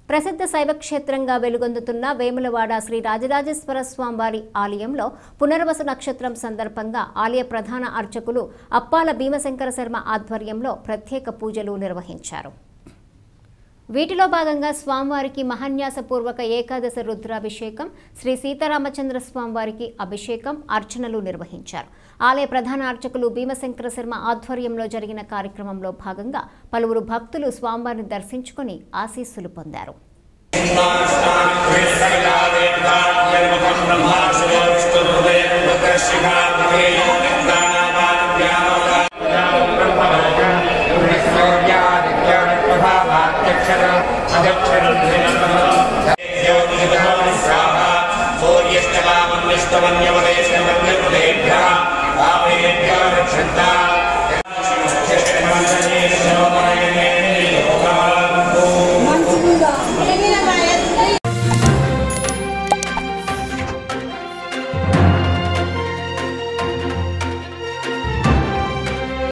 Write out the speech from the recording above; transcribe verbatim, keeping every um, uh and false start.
ప్రసిద్ధ శైవ క్షేత్రంగా వెలుగొందుతున్న వేములవాడ శ్రీ రాజరాజేశ్వర స్వామివారి ఆలయంలో పునర్వసు నక్షత్రం సందర్భంగా ఆలయ ప్రధాన అర్చకులు అప్పాల భీమశంకర శర్మ ఆధ్వర్యంలో ప్రత్యేక పూజలు నిర్వహించారు. వీటిలో భాగంగా స్వామివారికి మహాన్యాసపూర్వక ఏకాదశ రుద్రాభిషేకం, శ్రీ సీతారామచంద్ర స్వామివారికి అభిషేకం, అర్చనలు నిర్వహించారు. ఆలయ ప్రధాన అర్చకులు భీమశంకర శర్మ ఆధ్వర్యంలో జరిగిన కార్యక్రమంలో భాగంగా పలువురు భక్తులు స్వామివారిని దర్శించుకుని ఆశీస్సులు పొందారు. Thank you.